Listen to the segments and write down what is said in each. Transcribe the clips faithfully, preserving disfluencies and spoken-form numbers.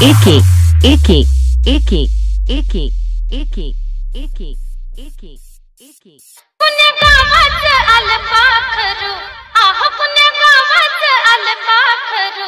एके एके एके एके एके एके एके एके पुण्य गावात आलं पाखरू आह पुण्य गावात आलं पाखरू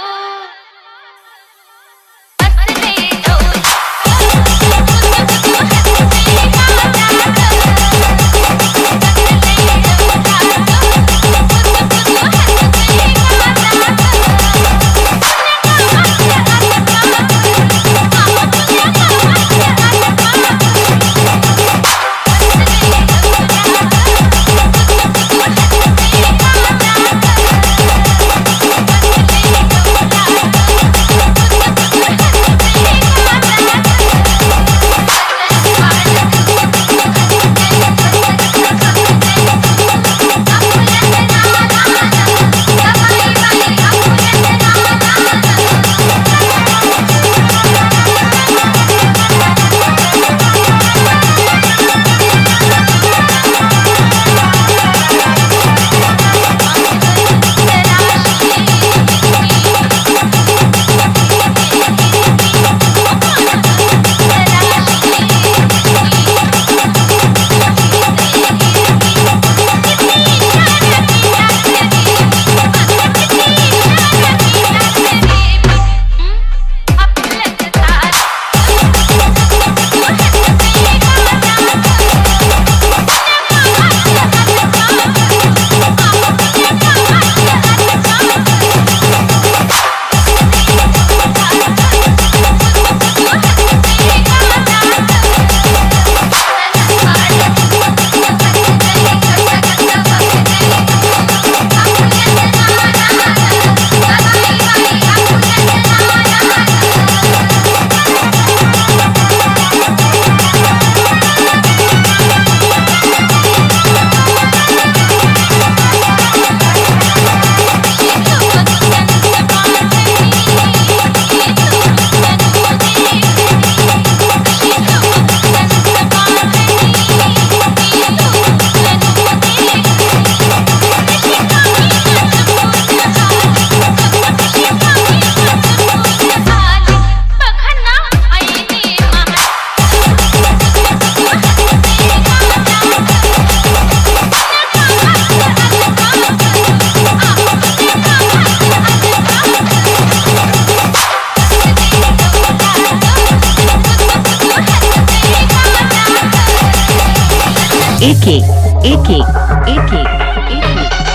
एके एके एके एके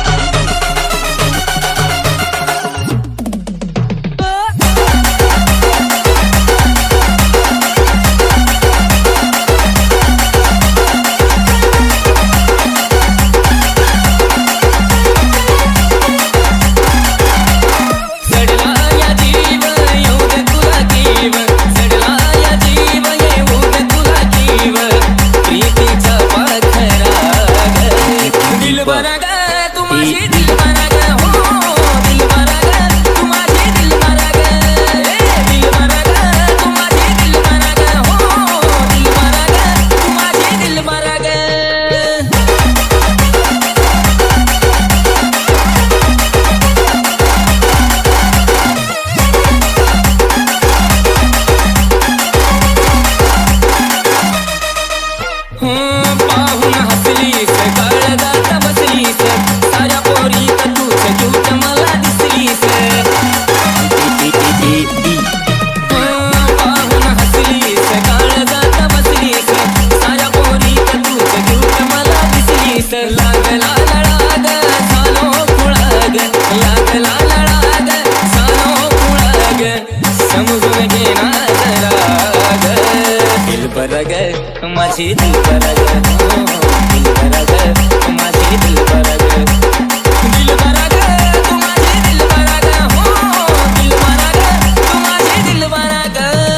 माझी दिल परग दिल परग माझी दिल परग दिल परग तू माझी दिल परग हो दिल परग तू माझी दिल परग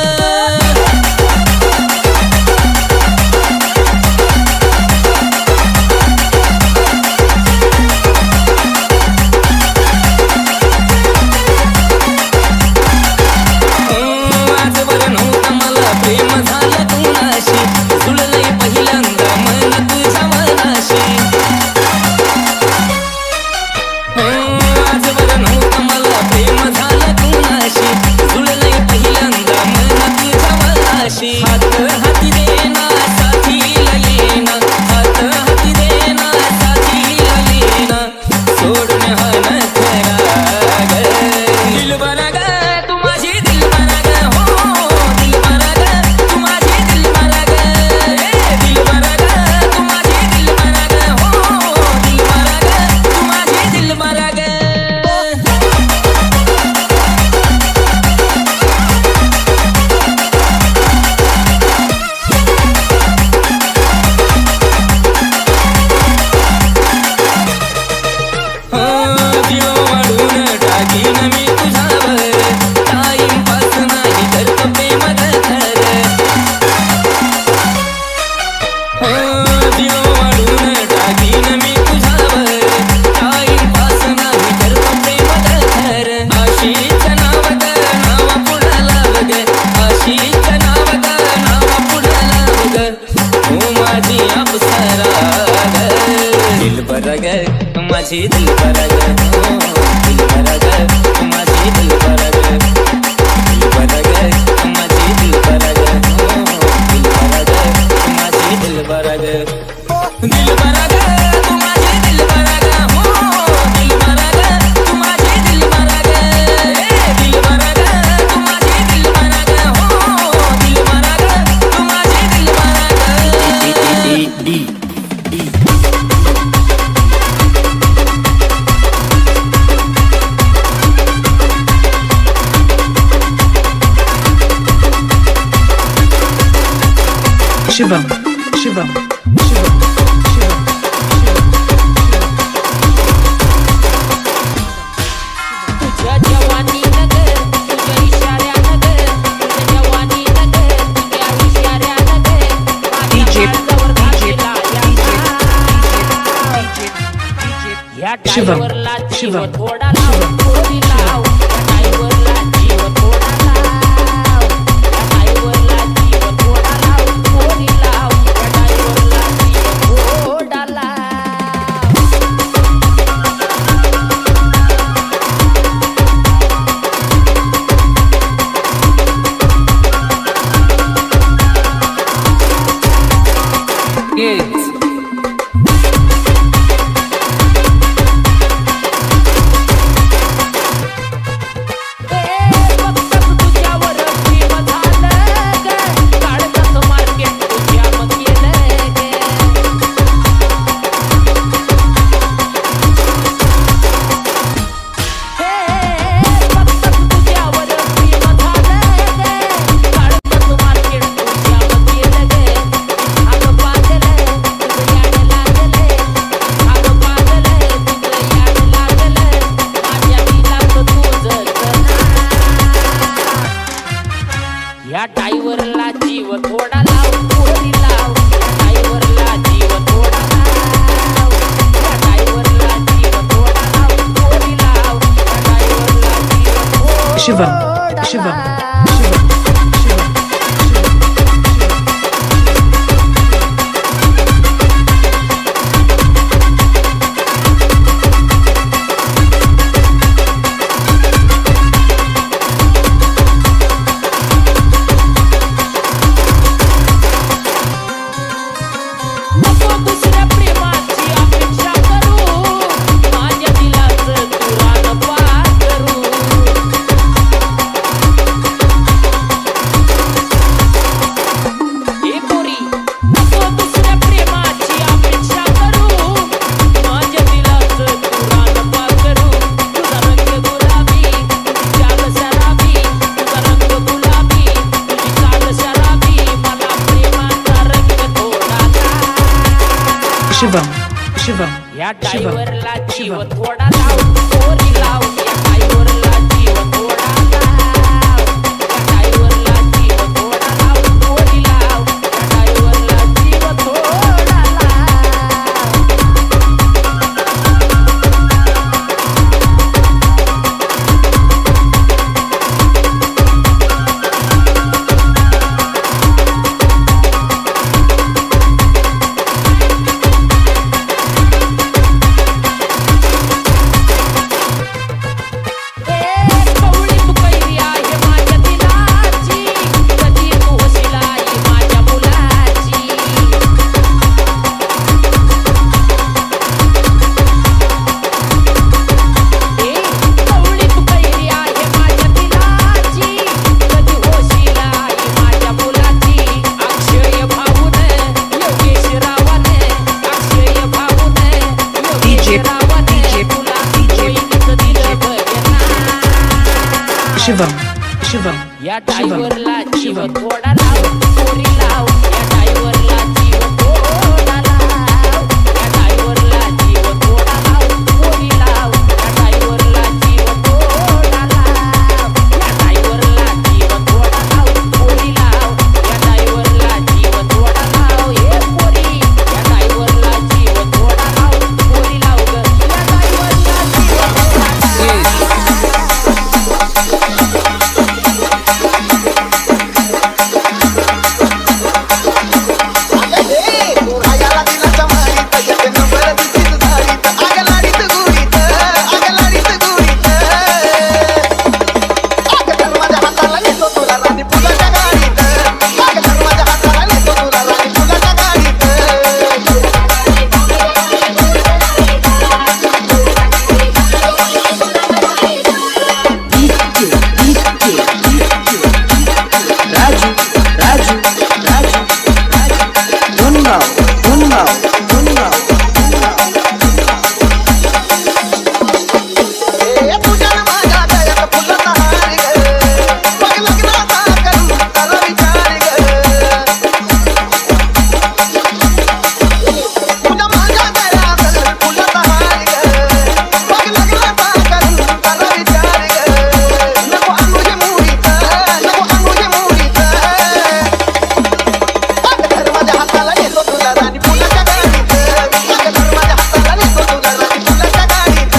आजवर नव्हतं मला प्रेम झालं कुणाशी जुळलंय पहिल्यांदा मन तुझ्या मनाशी तू माझी अप्सरा ग दिलबरा ग माझी दिलबरा ग दिलबरा ग माझी दिलबरा ग दिलबरा ग माझी दिलबरा ग दिलबरा ग माझी दिलबरा ग दिलबरा ग तू माझी दिलबरा ग हो दिलबरा ग तू माझी दिलबरा ग दिलबरा ग तू माझी दिलबरा ग हो दिलबरा ग तू माझी दिलबरा ग डी डी Shivam, Shivam, Shivam, Shivam, तुझ्या जवानी नगर तुझ्या इशाऱ्या नगर तुझ्या जवानी नगर तुझ्या इशाऱ्या नगर D J, माझ्या D J, या शिवम, टाईवरला जीव शिवम, थोडा लाव थोडी लाव या टाईवरला जीव थोडा लाव या टाईवरला जीव थोडा लाव थोडी लाव या टाईवरला जीव थोडा लाव Kids. या टाईवरला जीव थोडा लाव थोडी लाव या टाईवरला जीव थोडा लाव या टाईवरला जीव थोडा लाव थोडी लाव या टाईवरला जीव थोडा Shivam, लाव. Shivam, Shivam, Shivam, नको दुसऱ्या प्रेमाची अपेक्षा करू माझ्या दिलाचं तू रान पार करू ए पोरी नको दुसऱ्या प्रेमाची अपेक्षा करू माझ्या दिलाचं तू रान पार करू तुझा रंग गुलाबी तुझी चाल शराबी तुझा रंग गुलाबी तुझी चाल शराबी मला प्रेमाचा रंग थोडा लाव. Shivam, Shivam, या Shivam, टाईवरला जीव Shivam. थोडा लाव थोडी लाव या टाईवरला जीव थोडा लाव या टाईवरला जीव थोडा लाव थोडी लाव या टाईवरला जीव थोडा लाव कवळी तू कैरी आहे माझ्या दिलाची कधी तू होशील आई माझ्या मुलाची कवळी तू कैरी आहे माझ्या दिलाची कधी होशील आई माझ्या मुलाची अक्षय भाऊन योगेश रावाने अक्षय भाऊन योगेश DJ, रावाने DJ, तुला DJ, बहिणीचं दिलं बघना Shivam, Shivam, या Shivam, टाईवरला जीव Shivam. थोडा लाव थोडी लाव या टाईवरला जीव थोडा लाव या टाईवरला जीव थोडा लाव थोडी लाव या टाईवरला जीव थोडा लाव या टाईवरला जीव थोडा लाव थोडी लाव या टाईवरला जीव थोडा लाव हे पोरी या टाईवरला जीव थोडा लाव थोडी लाव ग या टाईवरला जीव थोडा लाव. Unnao, unnao, unnao, unnao. ए तुझ्या माझ्या गळ्यात फुलत हार ग मग लग्नाचा करू तर विचार ग तुझ्या माझ्या गळ्यात फुलत हार ग मग लग्नाचा करू तर विचार ग नको अनुजे मुळीत नको अनुजे मुळीत अग धर माझ्या हाताला नेतो तुला राणी फुलाच्या गाडीत अग धर माझ्या हाताला नेतो तुला राणी फुलाच्या गाडीत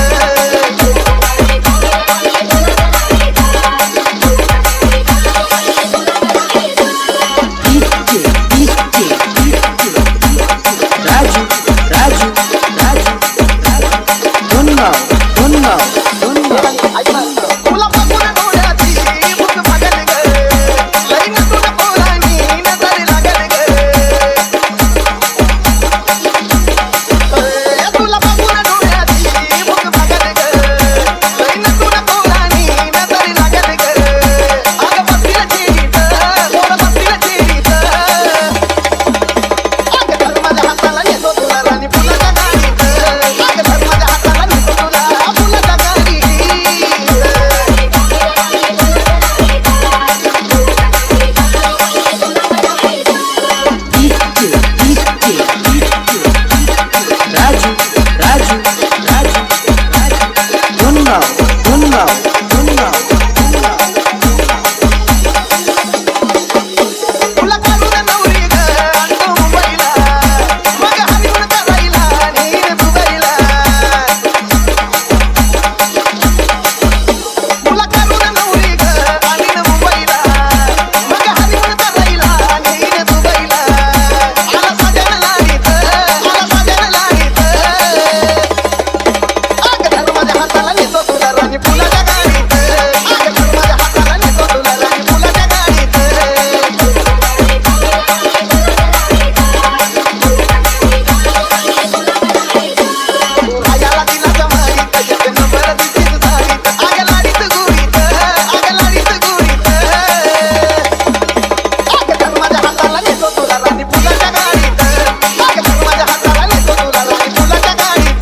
Raju, Raju, Raju, Raju. Unnao, unnao, unnao. तुला बघून डोळ्याची भूक भागल ग लई नटून पोरांनी नजर लागल ग ए तुला बघून डोळ्याची भूक भागल ग लई नटून पोरांनी नजर लागल ग अग बसतील चिडीत पोरं बसतील चिडीत अग धर माझ्या हाताला नेतो तुला राणी फुलाच्या गाडीत अग धर माझ्या हाताला नेतो तुला फुलाच्या गाडीत Raju, Raju, Raju, Raju. Unnao, unnao, unnao, unnao. तुला काढून नवरी ग आणतो मुंबईला मग हनीमून करायला नेईन दुबईला तुला काढून नवरी ग आणीन मुंबईला मग हनीमून करायला नेईन दुबईला आला साजन लाडीत आला साजन लाडीत अग धर माझ्या हाताला नेतो तुला राणी फुलाच्या गाडीत अग धर माझ्या हाताला नेतो तुला राणी फुलाच्या गाडीत राजाला दिला जमाईत एक नंबर दिसतीत झाडीत आग लाडीत गुळीत आग लाडीत गुळीत आग धर माझ्या हाताला नेतो तुला राणी फुलाच्या गाडीत आग धर माझ्या हाताला नेतो तुला राणी फुलाच्या गाडीत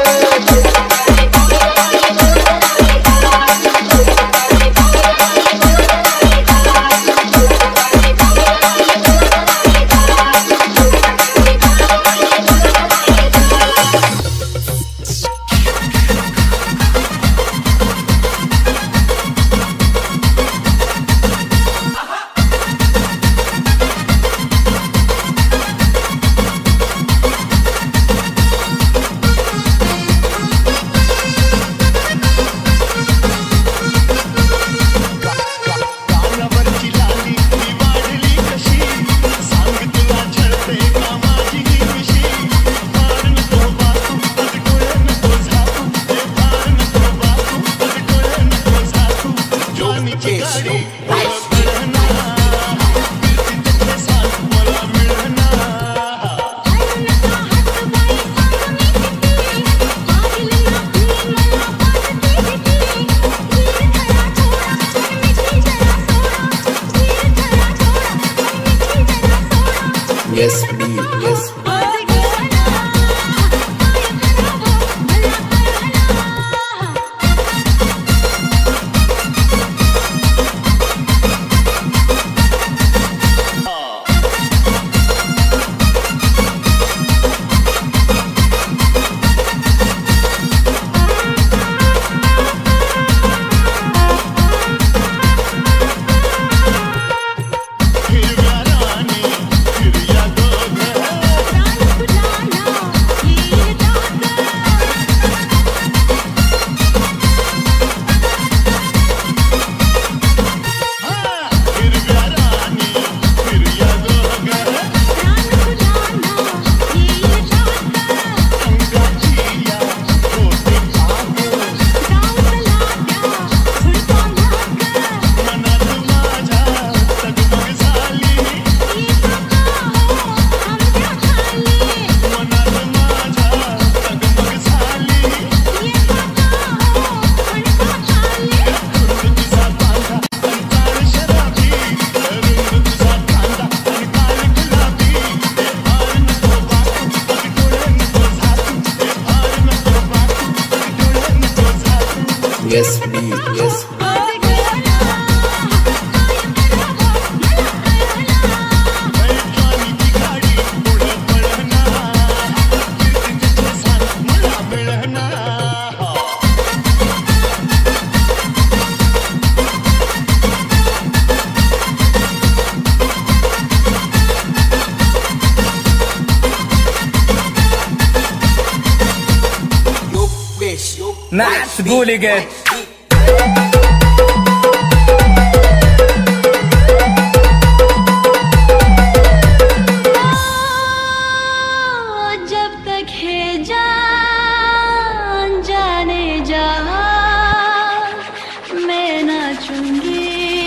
कानावरची लाली ती वाढली कशी सांग तुला झळते का माझी ही मिशी फार नको बातू आज डोळे नको झाकू हे फार नको बातू आज डोळे नको झाकू ज्वानीची गाडी मला मिळना फिरती तिथे साथ मला मिळना Yes, me, yes. हिरव्या राणी हिरव्या दोघं yes me, yes me. Nice, really good. जब तक है जान जाने जहां मैं नाचूंगी।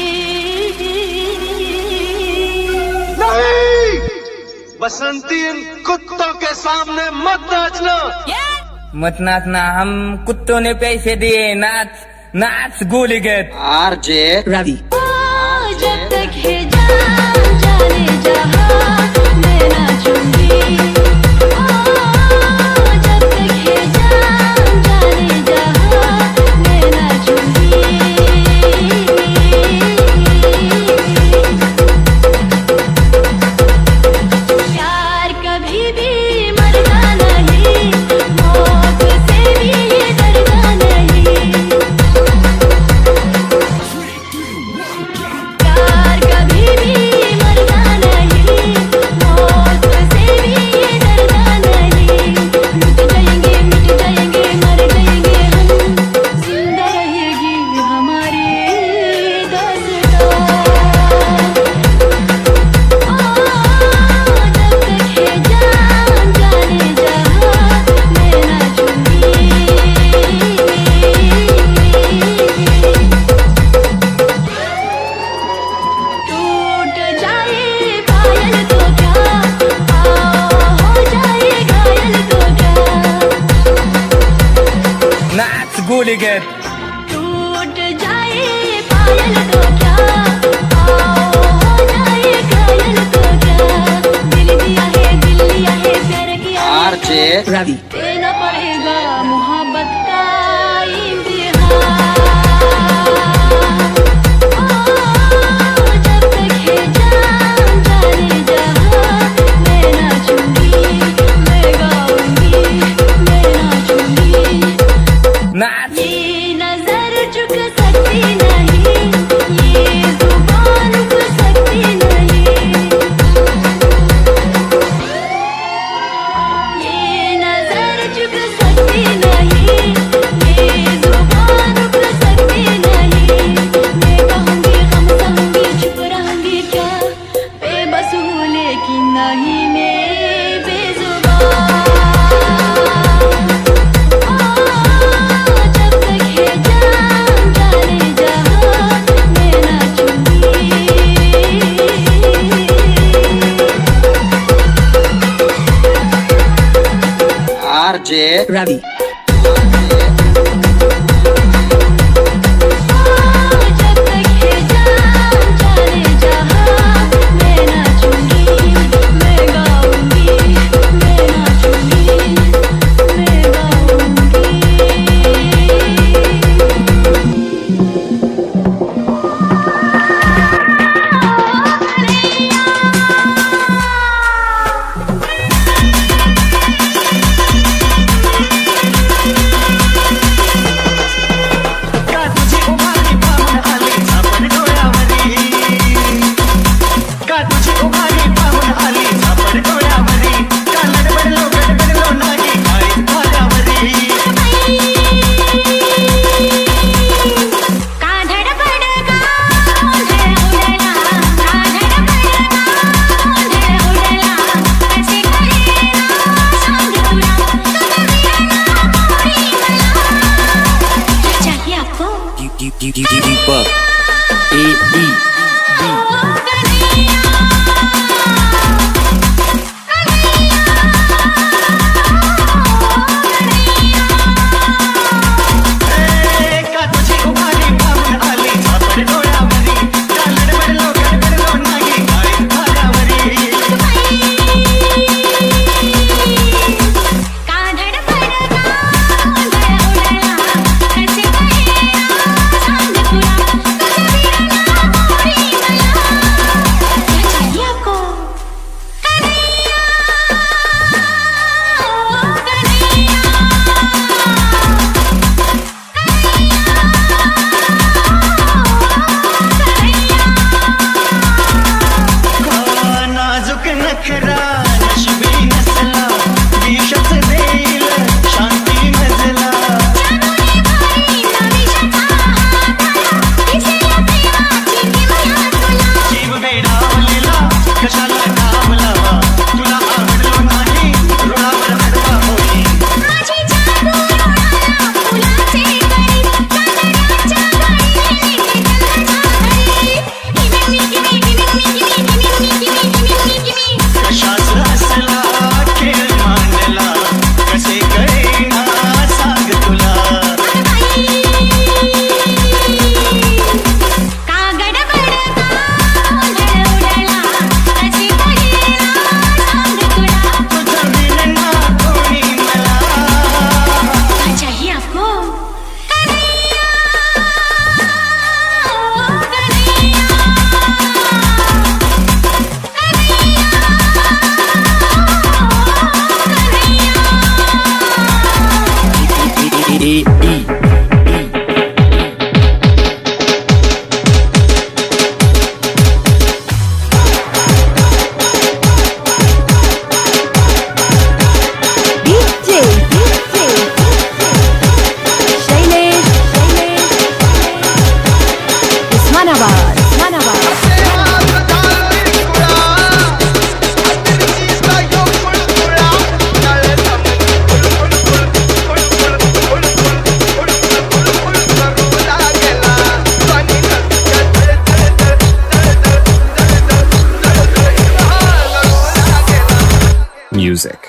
नहीं, बसंती इन कुत्तों के सामने मत नाचना। मत नाचना, हम कुत्तों ने पैसे दिए। नाच नाच गोली गेट। RJ Ravi. जब तक है जान जाने जहां मैं नाचूंगी। जब तक है जान जाने जहां मैं नाचूंगी। प्यार कभी भी मरता नहीं, मौत से भी ये डरता नहीं। प्यार कभी भी मरता नहीं, मौत से भी ये डरता नहीं। मिट जाएंगे मिट जाएंगे मर जाएंगे हम, जिंदा रहेगी हमारी दास्तां। जब तक है जान जाने जहां मैं नाचूंगी। टूट जाए पायल तो क्या, हो जाए घायल तो क्या। नाच गोली गेट। टूट जाए पायल तो क्या, हो जाए घायल तो क्या। दिल दिया है दिल लिया है प्यार किया है, आरजे Ravi. देना पड़ेगा मोहब्बत का इम्तिहान। जब तक है जान जाने जहां मैं नाचूंगी, मैं गाऊंगी, मैं नाचूंगी। नाच ये नजर झुक सकती नहीं, ये जुबान रुक सकती नहीं। ये नजर झुक सकती नहीं, ये जुबान रुक सकती नहीं। मैं कहूंगी गम सहूंगी चुप रहूंगी क्या, बेबस हूँ लेकिन नहीं मैं बेजुबान। जब तक है जान जाने जहां मैं नाचूंगी। RJ Ravi. जब तक है जान जाने जहां मैं नाचूंगी, मैं गाऊंगी, मैं नाचूंगी, मैं गाऊंगी। music.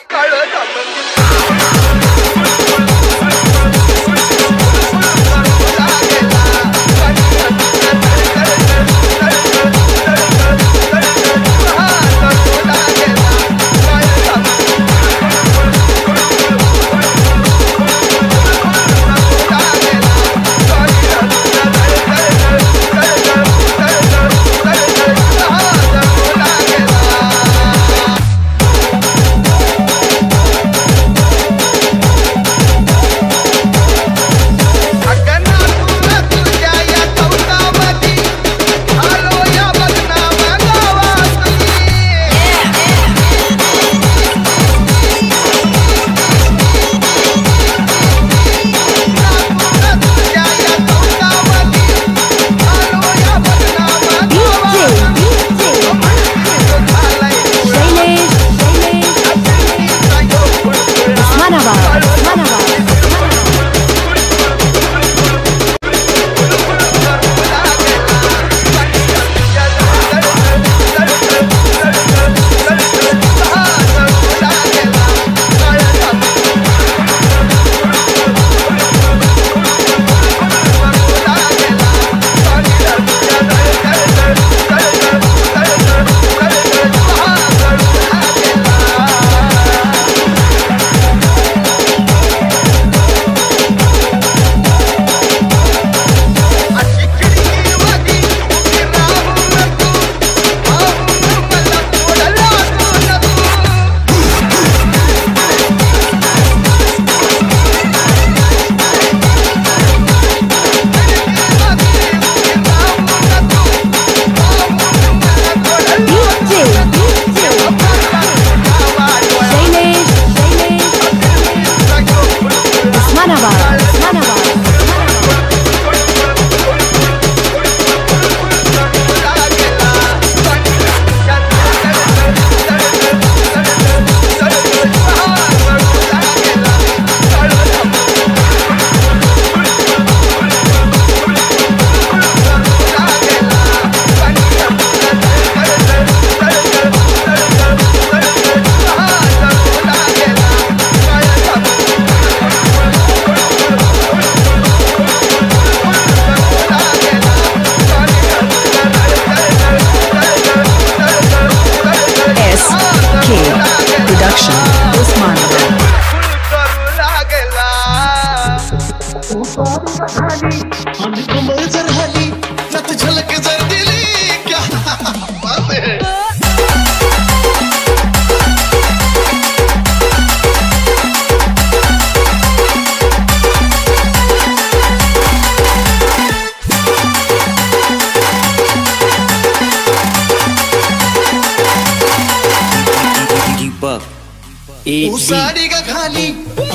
साड़ी का खाली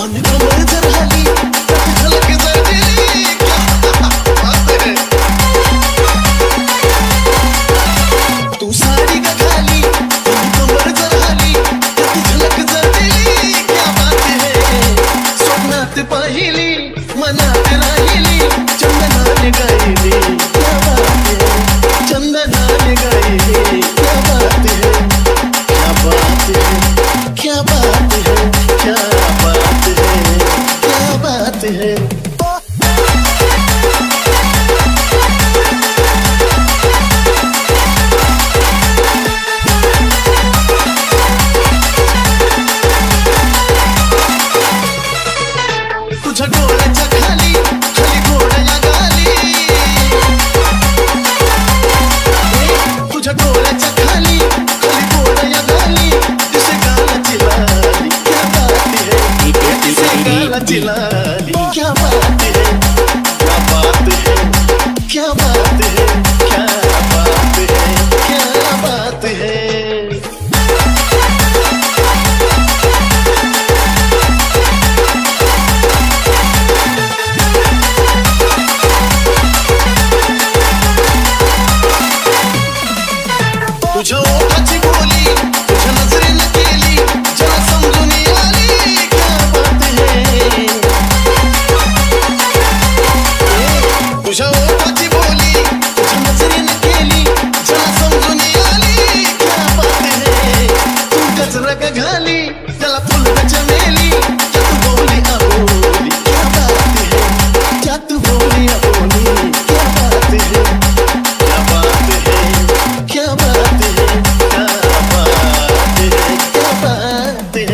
कमर जरहाली झलक जरदीली क्या बात है। तू साड़ी का खाली कमर जरहाली झलक जरदीली क्या बात है। स्वप्नात पाहिली मनात राहिली चंदनाने गायली क्या बात है। चंदनाने गायली क्या बात है। क्या बात है क्या बात है क्या बात है क्या बात है। तुझ्या डोळ्याच्या खाली खाली घोड्या गाली तुझ्या डोळ्याच्या खाली खाली घोड्या गाली दिसे गालाची लाली क्या बात है। दिसे गालाची लाली क्या बात है क्या बात है क्या बात है क्या बात है क्या बात है। तुझ्या ओठाची बोली तुझ्या नजरेनं केली जरा समजून आली क्या बात है। खाली त्याला फुल चमेली क्या तू बोली अबोली क्या बात है क्या तू बोली अबोली क्या बात है क्या बात है क्या बात है क्या बात है क्या बात है